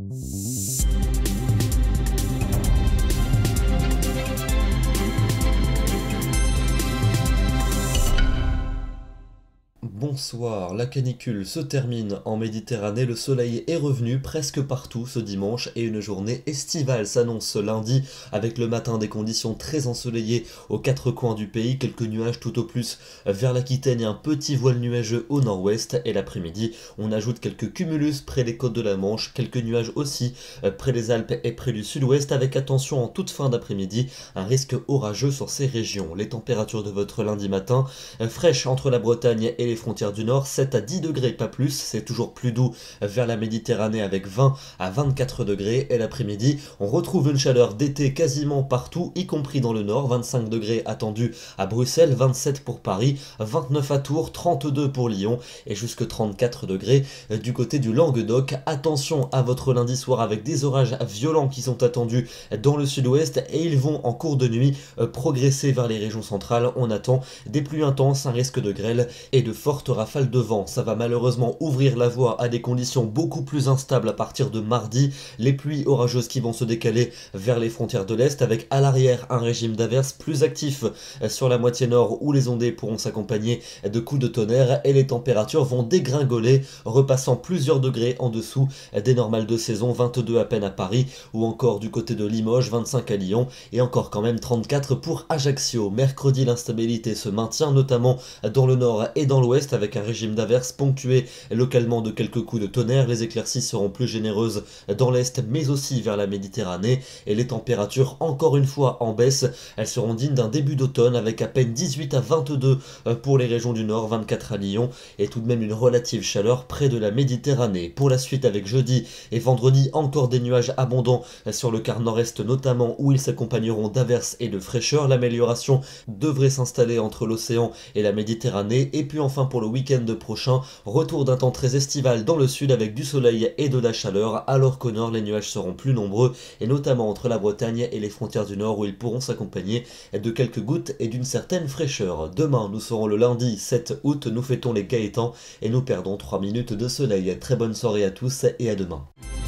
Bonsoir, la canicule se termine en Méditerranée, le soleil est revenu presque partout ce dimanche et une journée estivale s'annonce ce lundi avec le matin des conditions très ensoleillées aux quatre coins du pays, quelques nuages tout au plus vers l'Aquitaine et un petit voile nuageux au nord-ouest et l'après-midi on ajoute quelques cumulus près des côtes de la Manche, quelques nuages aussi près des Alpes et près du sud-ouest avec attention en toute fin d'après-midi, un risque orageux sur ces régions. Les températures de votre lundi matin, fraîches entre la Bretagne et les frontières du nord, 7 à 10 degrés pas plus, c'est toujours plus doux vers la Méditerranée avec 20 à 24 degrés et l'après-midi on retrouve une chaleur d'été quasiment partout y compris dans le nord, 25 degrés attendus à Bruxelles, 27 pour Paris, 29 à Tours, 32 pour Lyon et jusque 34 degrés du côté du Languedoc. Attention à votre lundi soir avec des orages violents qui sont attendus dans le sud-ouest et ils vont en cours de nuit progresser vers les régions centrales. On attend des pluies intenses, un risque de grêle et de fortes rafales de vent. Ça va malheureusement ouvrir la voie à des conditions beaucoup plus instables à partir de mardi. Les pluies orageuses qui vont se décaler vers les frontières de l'Est avec à l'arrière un régime d'averses plus actif sur la moitié nord où les ondées pourront s'accompagner de coups de tonnerre et les températures vont dégringoler, repassant plusieurs degrés en dessous des normales de saison, 22 à peine à Paris ou encore du côté de Limoges, 25 à Lyon et encore quand même 34 pour Ajaccio. Mercredi, l'instabilité se maintient notamment dans le nord et dans l'ouest avec un régime d'averses ponctué localement de quelques coups de tonnerre. Les éclaircies seront plus généreuses dans l'est mais aussi vers la Méditerranée et les températures encore une fois en baisse. Elles seront dignes d'un début d'automne avec à peine 18 à 22 pour les régions du nord, 24 à Lyon et tout de même une relative chaleur près de la Méditerranée. Pour la suite avec jeudi et vendredi encore des nuages abondants sur le quart nord-est notamment où ils s'accompagneront d'averses et de fraîcheur. L'amélioration devrait s'installer entre l'océan et la Méditerranée et puis enfin pour le week-end prochain, retour d'un temps très estival dans le sud avec du soleil et de la chaleur alors qu'au nord les nuages seront plus nombreux et notamment entre la Bretagne et les frontières du nord où ils pourront s'accompagner de quelques gouttes et d'une certaine fraîcheur. Demain nous serons le lundi 7 août, nous fêtons les Gaétans et nous perdons 3 minutes de soleil. Très bonne soirée à tous et à demain.